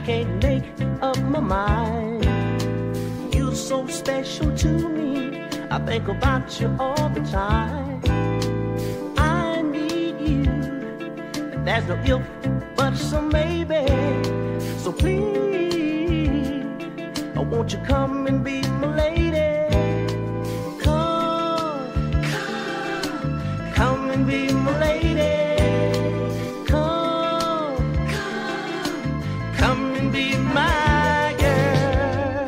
can't make up my mind. You're so special to me, I think about you all the time. I need you, there's no if, but some maybe. So please, won't you come and be my lady? Come and be my lady. Come and be my girl.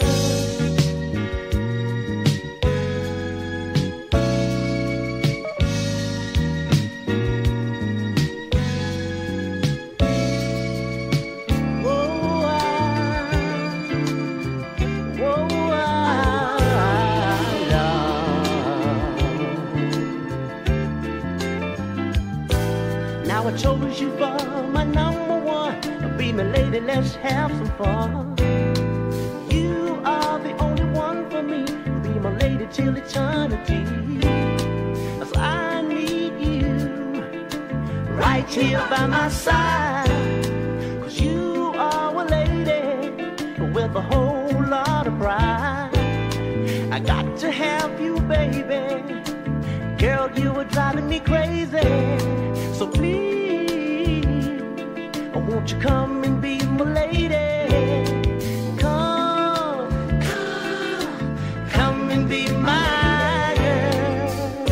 Now I chose you for my number one. Be my lady, let's have some fun. You are the only one for me. Be my lady till eternity. 'Cause I need you right here by my side. 'Cause you are a lady with a whole lot of pride. I got to have you, baby. Girl, you are driving me crazy. So please, won't you come and be my lady? Come and be my girl.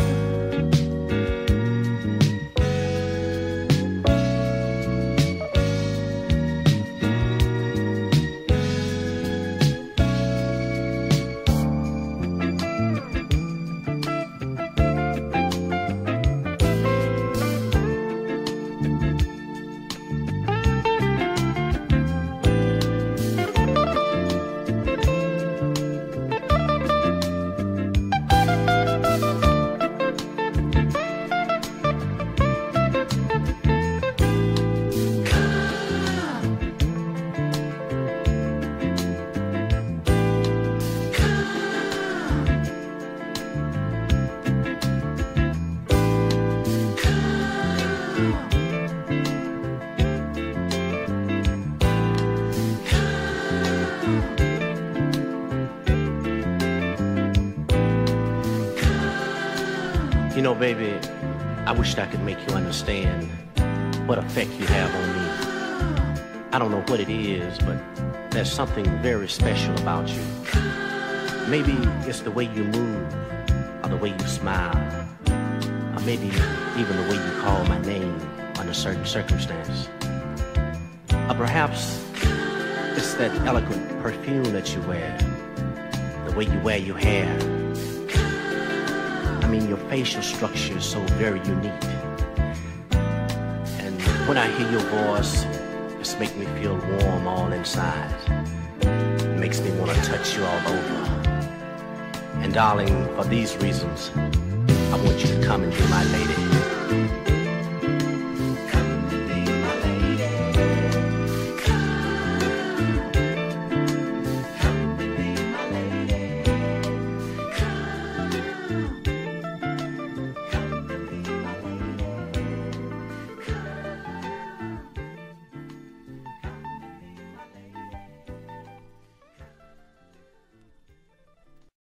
You know, baby, I wished I could make you understand what effect you have on me. I don't know what it is, but there's something very special about you. Maybe it's the way you move, or the way you smile, or maybe even the way you call my name under certain circumstance. Or perhaps it's that eloquent perfume that you wear, the way you wear your hair. I mean, your facial structure is so very unique. And when I hear your voice, it makes me feel warm all inside. It makes me want to touch you all over. And darling, for these reasons, I want you to come and be my lady.